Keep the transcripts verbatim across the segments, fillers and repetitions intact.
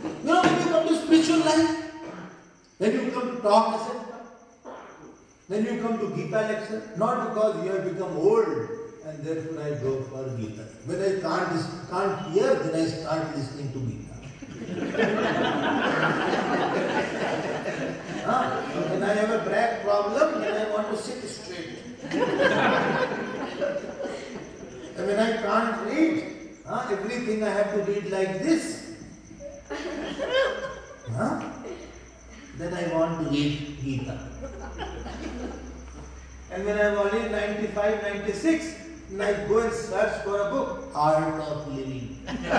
You know, when you come to spiritual life, when you come to talk, et cetera, when you come to Gita lecture, not because you have become old and therefore I go for Gita. When I can't, can't hear, then I start listening to Gita. huh? When I have a back problem, then I want to sit straight. And when I can't read, huh, everything I have to read like this. Huh? Then I want to read Gita. And when I am only ninety-five, ninety-six, then I go and search for a book, Art of Living.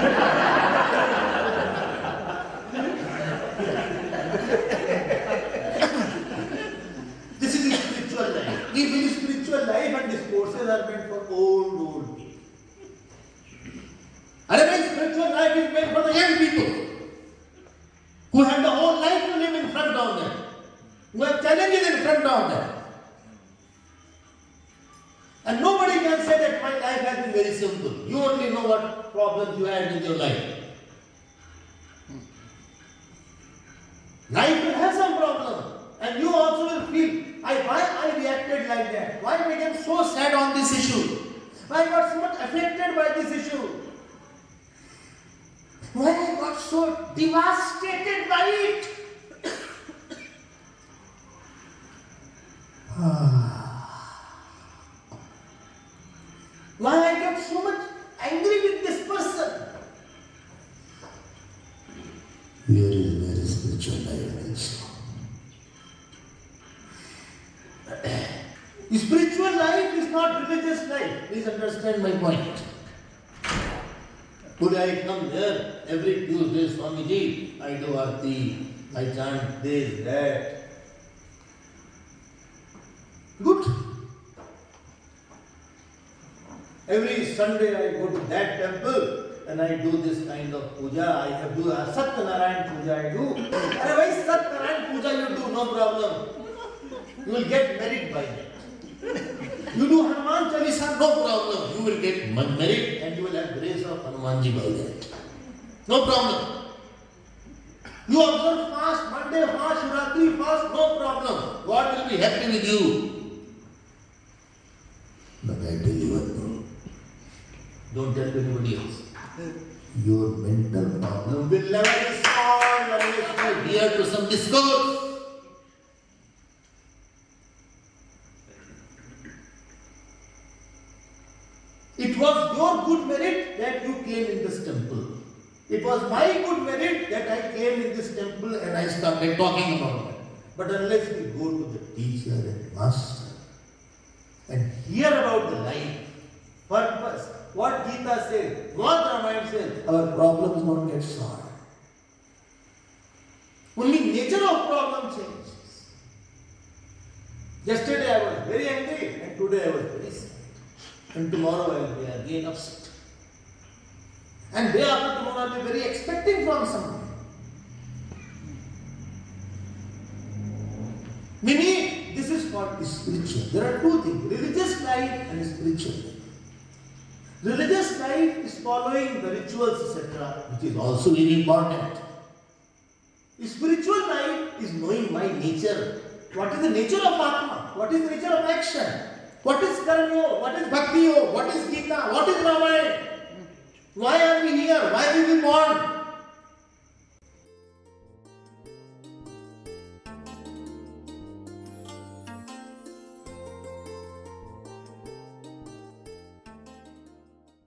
This is the spiritual life. If it is spiritual life and these courses are meant for old, old people. Otherwise, spiritual life is meant for the young people who have the whole life to live in front of them, who have challenges in front of them. And nobody can say that my life has been very simple. You only know what problems you had in your life. Life will have some problem. And you also will feel, I, why I reacted like that? Why I became so sad on this issue? Why I got so much affected by this issue? Why I got so devastated by it? Why I get so much angry with this person? Here is where spiritual life is. Spiritual life is not religious life. Please understand my point. Could I come here every Tuesday, Swamiji? I do arti, I chant this, that. Good. Every Sunday I go to that temple and I do this kind of puja. I have to do a Satyanarayan puja I do. Otherwise Satyanarayan puja you do, no problem. You will get merit by that. You do Hanuman Chalisa, no problem. You will get merit and you will have grace of Hanumanji by that. No problem. You observe fast, Monday fast, Shivratri fast, no problem. God will be happy with you. But I tell you one thing. Don't tell anybody else. Your mental problem will never be solved unless you hear to some discourse. It was your good merit that you came in this temple. It was my good merit that I came in this temple and I started talking about it. But unless we go to the teacher and master and hear about the life, purpose, what Gita says, what Ramayana says, our problems don't get solved. Only nature of problem changes. Yesterday I was very angry and today I was very sad. And tomorrow I will be again upset. And day after tomorrow I will be very expecting from someone. Meaning, this is called spiritual. There are two things, religious life and spiritual life. Religious life is following the rituals, et cetera, which is also very important. Spiritual life is knowing my nature. What is the nature of Atma? What is the nature of action? What is Karma? What is Bhakti? What is Gita? What is Ramayana? Why are we here? Why were we born?